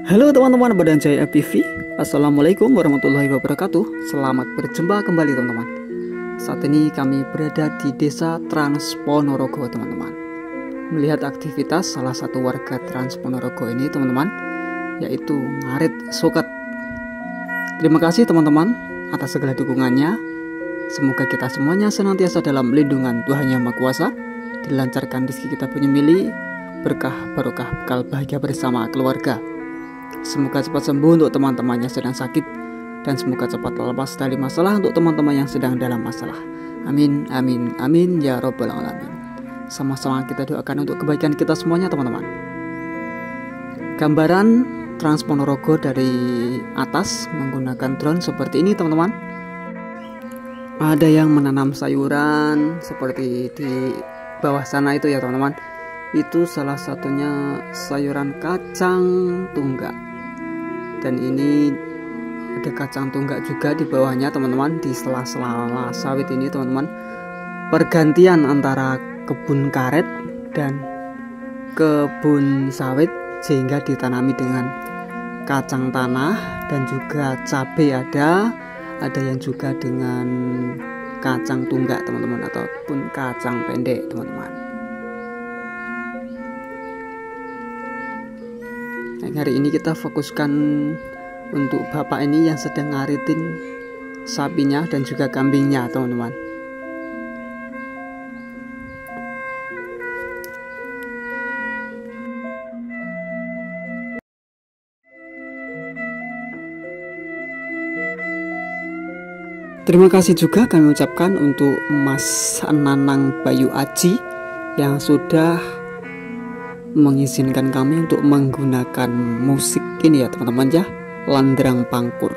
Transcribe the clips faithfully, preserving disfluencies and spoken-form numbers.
Halo teman-teman Badan Jaya F P V. Assalamualaikum warahmatullahi wabarakatuh. Selamat berjumpa kembali teman-teman. Saat ini kami berada di desa Transponorogo teman-teman, melihat aktivitas salah satu warga Transponorogo ini teman-teman, yaitu ngarit suket. Terima kasih teman-teman atas segala dukungannya. Semoga kita semuanya senantiasa dalam lindungan Tuhan Yang Maha Kuasa, dilancarkan rezeki kita punya milih, berkah barokah bekal bahagia bersama keluarga. Semoga cepat sembuh untuk teman-teman yang sedang sakit, dan semoga cepat lepas dari masalah untuk teman-teman yang sedang dalam masalah. Amin, amin, amin ya robbal alamin. Sama-sama kita doakan untuk kebaikan kita semuanya teman-teman. Gambaran Transponorogo dari atas menggunakan drone seperti ini teman-teman. Ada yang menanam sayuran seperti di bawah sana itu ya teman-teman. Itu salah satunya sayuran kacang tunggak. Dan ini ada kacang tunggak juga di bawahnya teman-teman, di sela-sela sawit ini teman-teman. Pergantian antara kebun karet dan kebun sawit, sehingga ditanami dengan kacang tanah dan juga cabai ada, ada yang juga dengan kacang tunggak teman-teman, ataupun kacang pendek teman-teman. Nah, hari ini kita fokuskan untuk bapak ini yang sedang ngaritin sapinya dan juga kambingnya teman-teman. Terima kasih juga kami ucapkan untuk Mas Nanang Bayu Aji yang sudah mengizinkan kami untuk menggunakan musik ini ya teman-teman ya, Landrang Pangkur.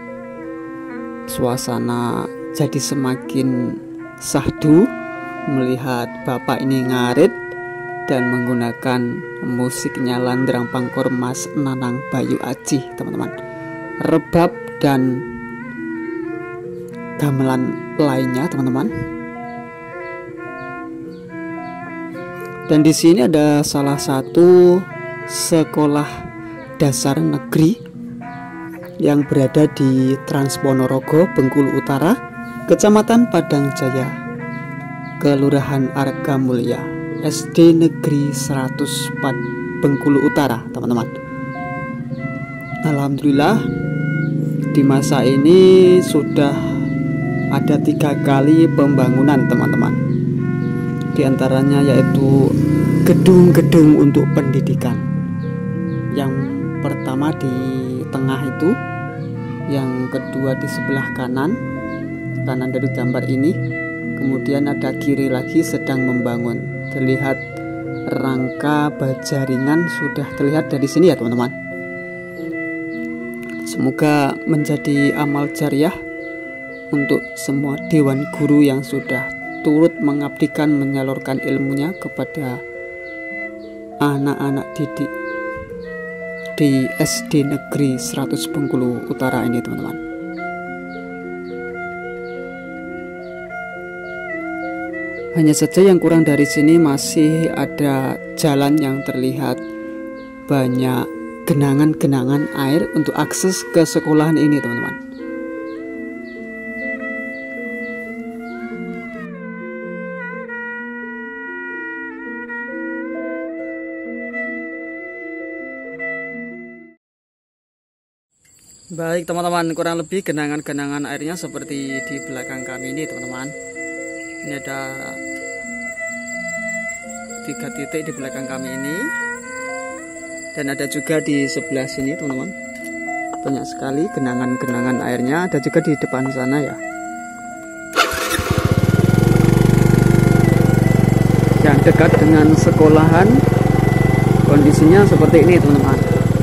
Suasana jadi semakin sahdu melihat bapak ini ngarit dan menggunakan musiknya Landrang Pangkur Mas Nanang Bayu Aji teman-teman. Rebab dan gamelan lainnya teman-teman. Dan di sini ada salah satu sekolah dasar negeri yang berada di Transponorogo, Bengkulu Utara, Kecamatan Padang Jaya, Kelurahan Argamulya, S D Negeri seratus empat Bengkulu Utara, teman-teman. Alhamdulillah di masa ini sudah ada tiga kali pembangunan teman-teman. Di antaranya yaitu gedung-gedung untuk pendidikan. Yang pertama di tengah itu, yang kedua di sebelah kanan, kanan dari gambar ini. Kemudian ada kiri lagi sedang membangun. Terlihat rangka baja ringan sudah terlihat dari sini ya teman-teman. Semoga menjadi amal jariah untuk semua dewan guru yang sudah turut mengabdikan menyalurkan ilmunya kepada anak-anak didik di S D Negeri seratus Bengkulu Utara ini teman-teman. Hanya saja yang kurang dari sini masih ada jalan yang terlihat banyak genangan-genangan air untuk akses ke sekolahan ini teman-teman. Baik teman-teman, kurang lebih genangan-genangan airnya seperti di belakang kami ini teman-teman. Ini ada tiga titik di belakang kami ini, dan ada juga di sebelah sini teman-teman. Banyak sekali genangan-genangan airnya, ada juga di depan sana ya, yang dekat dengan sekolahan. Kondisinya seperti ini teman-teman.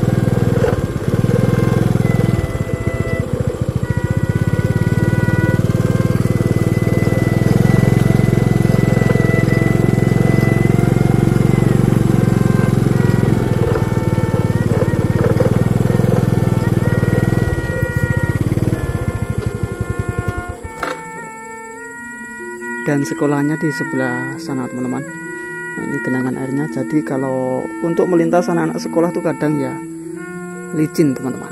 Dan sekolahnya di sebelah sana teman-teman. Nah, ini genangan airnya. Jadi kalau untuk melintas anak-anak sekolah tuh kadang ya licin teman-teman.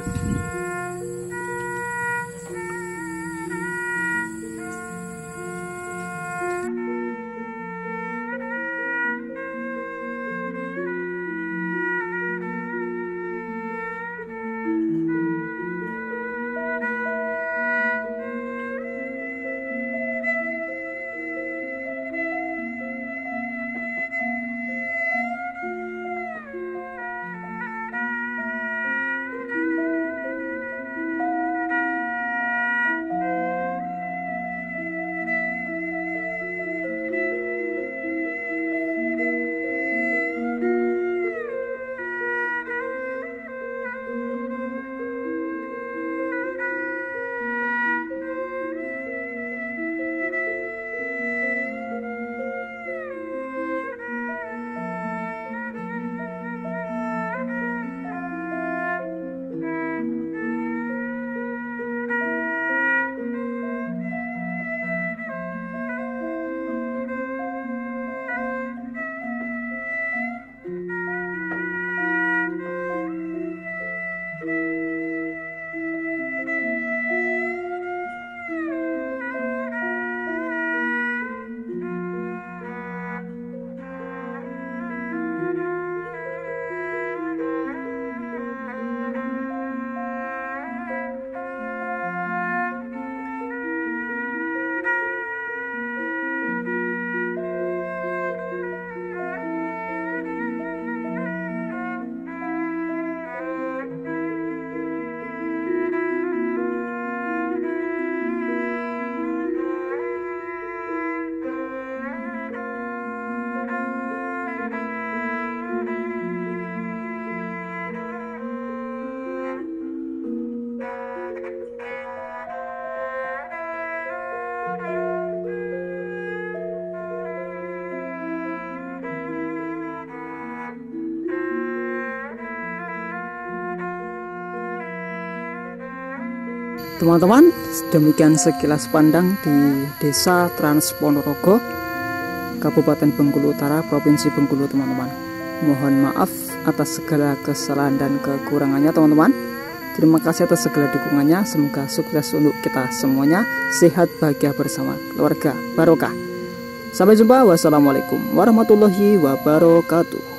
Teman-teman, demikian sekilas pandang di Desa Trans Ponorogo, Kabupaten Bengkulu Utara, Provinsi Bengkulu, teman-teman. Mohon maaf atas segala kesalahan dan kekurangannya, teman-teman. Terima kasih atas segala dukungannya. Semoga sukses untuk kita semuanya. Sehat, bahagia bersama keluarga, barokah. Sampai jumpa. Wassalamualaikum warahmatullahi wabarakatuh.